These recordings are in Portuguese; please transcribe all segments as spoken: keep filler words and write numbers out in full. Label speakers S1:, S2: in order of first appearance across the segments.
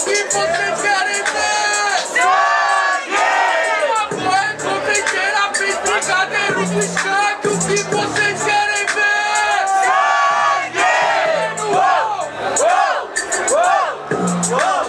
S1: que vocês querem ver? Sangue! Agora é confeiteira, fez brigadeiro do skunk. O que vocês querem ver? Sangue! Uou! Uou! Uou! Uou!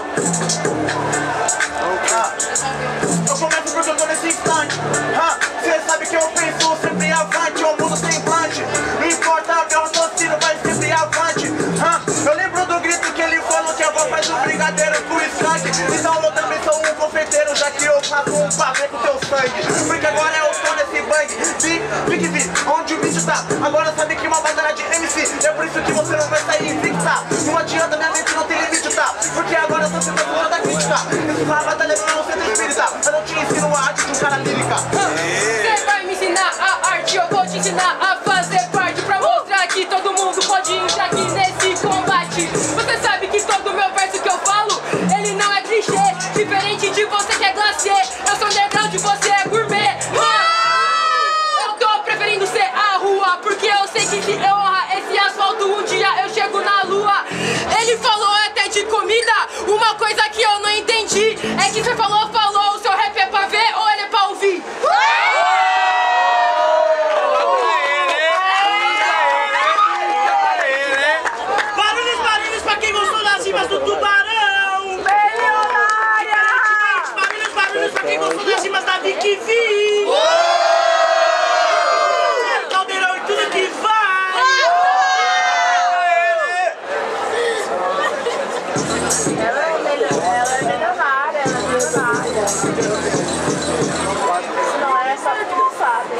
S2: Eu começo porque eu tô nesse instante. Cê sabe que eu penso sempre avante. O mundo sem implante. Não importa, meu raciocínio vai sempre avante. Eu lembro do grito que ele falou que a avó faz um brigadeiro com skunk. Então eu também sou um confeiteiro, já que eu faço um pavê com teu sangue. Porque agora eu tô nesse bang. Fique, vi, onde o bicho tá. Agora sabe que uma batalha de M C. É por isso que você não vai sair invicta. Não adianta, minha mente não tem limite, tá? Porque agora eu sou sempre a da crítica. Isso é uma batalha no meu centro espírita. Eu não te ensino a arte de um cara lírica.
S3: Você vai me ensinar a arte, eu vou te ensinar a fazer parte. Pra mostrar que todo mundo pode entrar aqui nesse combate. Você sabe que todo meu verso que eu falo, ele não é clichê. Diferente de você que é glacê, eu sou underground, você é gourmet. Eu tô preferindo ser a rua, porque eu sei que se eu honrar esse asfalto, um dia eu chego na lua. Ele falou até de comida, uma coisa que eu não entendi é que você falou, falou, o seu rap é pra ver ou ele é pra ouvir?
S4: Barulhos, barulhos pra quem gostou das rimas do Tubarão!
S5: Milionária!
S4: Barulhos, barulhos pra quem gostou das rimas da Vicky V! Caldeirão e tudo que vai!
S5: Ela é milionária, ela é milionária, ela é milionária. Não é só porque não sabe.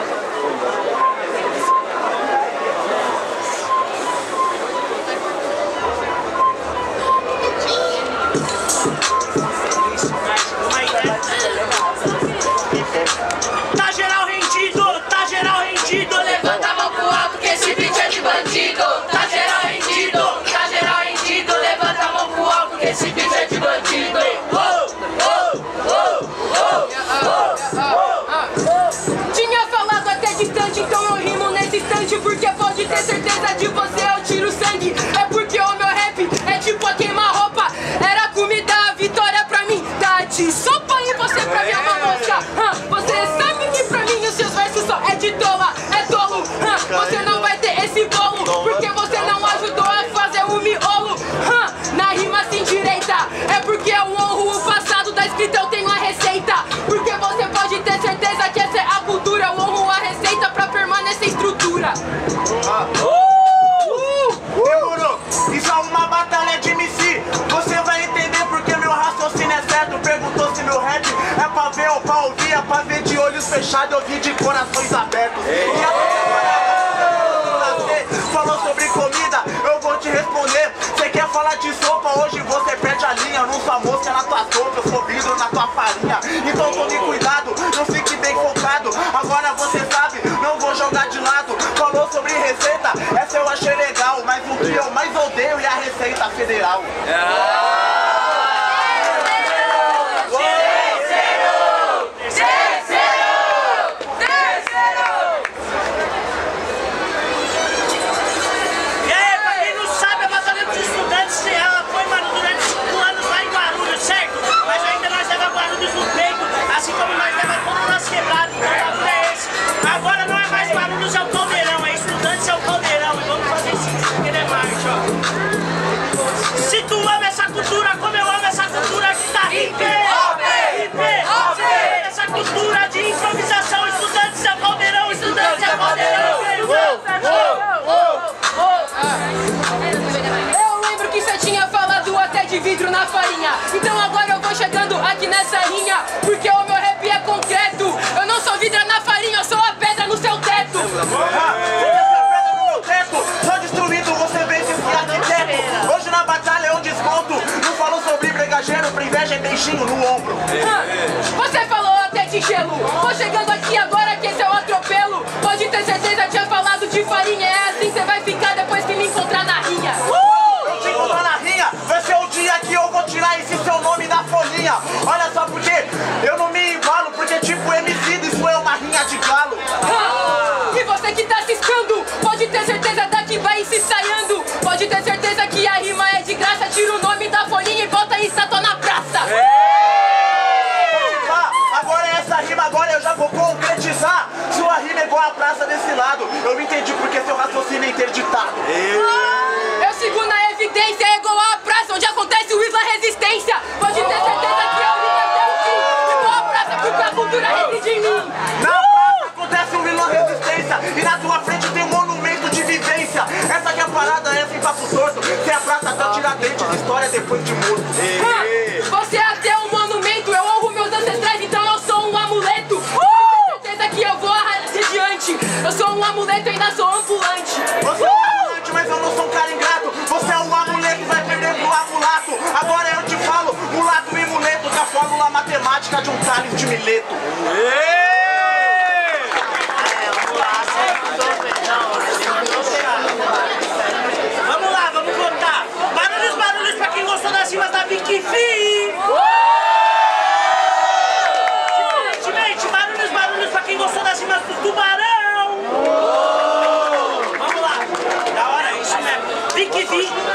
S4: Tá geral rendido, tá geral rendido, levanta a mão pro alto que esse beat é de bandido. Tá geral rendido, tá geral rendido, levanta a mão pro alto que esse beat é de bandido. Oh, oh, oh, oh, oh.
S3: Tinha falado até distante, então eu rimo nesse instante. Porque pode ter certeza de você, eu tiro sangue. É porque o meu rap é tipo a queima-roupa. Era comida, a vitória pra mim. Tá de sopa e você pra mim é uma mosca. Você sabe que pra mim os seus versos só é de tola, é tolo. Você não vai ter esse bolo, porque você não ajudou a fazer o miolo. Na rima sem direita, é porque eu honro o passado da escrita, eu tenho a receita. Porque você pode ter certeza que essa é a cultura. Eu honro a receita pra permanecer estrutura.
S2: Demorou, isso é uma batalha de M C. Você vai entender porque meu raciocínio é certo. Perguntou se meu rap é pra ver ou pra ouvir. É pra ver de olhos fechados e ouvir de corações abertos. E agora você falou sobre comida, eu vou te responder. Você quer falar de sopa, hoje você perde a linha. Eu não sou a mosca na tua sopa, eu sou vidro na tua farinha. Então tome cuidado, não fique bem focado. Agora você sabe, não vou jogar de lado. Falou sobre receita, essa eu achei legal. Mas o que eu mais odeio é a Receita Federal.
S4: Assim como nós leva todo o nosso quebrado, então é esse. Agora não é mais Guarulhos, é o Caldeirão, é Estudantes, é o Caldeirão. E vamos fazer isso, porque ele é marcha, ó. Se tu ama essa cultura, como eu amo essa cultura que tá hip, hip, hip. Essa cultura de improvisação, Estudantes, é o Caldeirão, Estudantes, é o Caldeirão.
S3: Eu lembro que você tinha falado até de vidro na farinha. Então agora eu vou chegando aqui nessa linha, porque o meu rap é concreto. Eu não sou vidro na farinha, eu sou a pedra no seu teto.
S2: Sou destruído, você vence esse arquiteto. Hoje na batalha eu desconto. Não falo sobre bregageiro, pra inveja é beijinho no ombro.
S3: Você falou até de gelo. Vou chegando aqui agora que esse é o atropelo. Pode ter certeza, tinha falado de farinha. É assim você vai ficar depois que me encontrar na rinha.
S2: Eu te encontrar na rinha, vai ser o dia que eu vou tirar esse seu nome da folhinha. Olha só porque eu não me igualo, porque tipo M C, isso é uma rinha de galo.
S3: E você que tá ciscando, pode ter certeza daqui vai se ensaiando. Pode ter certeza que a rima é de graça. Tira o nome da folhinha e bota aí, está
S2: Eu entendi porque seu raciocínio é interditado.
S3: Eu sigo na evidência, é igual a praça onde acontece o Isla Resistência. Pode ter certeza que eu luto até o fim. Igual a praça porque a cultura reside em mim.
S2: Na praça acontece um Isla Resistência e na tua frente tem um monumento de vivência. Essa que é a parada, essa em Passo Torto. Se a praça até o Tiradentes, história depois de morto.
S3: Ah, você é até um monumento, eu honro meus ancestrais, então eu sou um amuleto. Uh! Tenho certeza que eu vou adiante. Eu sou um amuleto e ainda sou ambulante.
S2: Você é um ambulante, mas eu não sou um cara ingrato. Você é um amuleto, vai perder pro amulato. Agora eu te falo, mulato e muleto, que é a fórmula matemática de um cálice de Mileto.
S4: Vamos lá, vamos voltar. Barulhos, barulhos pra quem gostou das rimas da Vicky Fi. Gente, barulhos, barulhos pra quem gostou das rimas do Tubarão. Vamos lá, da hora, isso mesmo. Vicky Fi.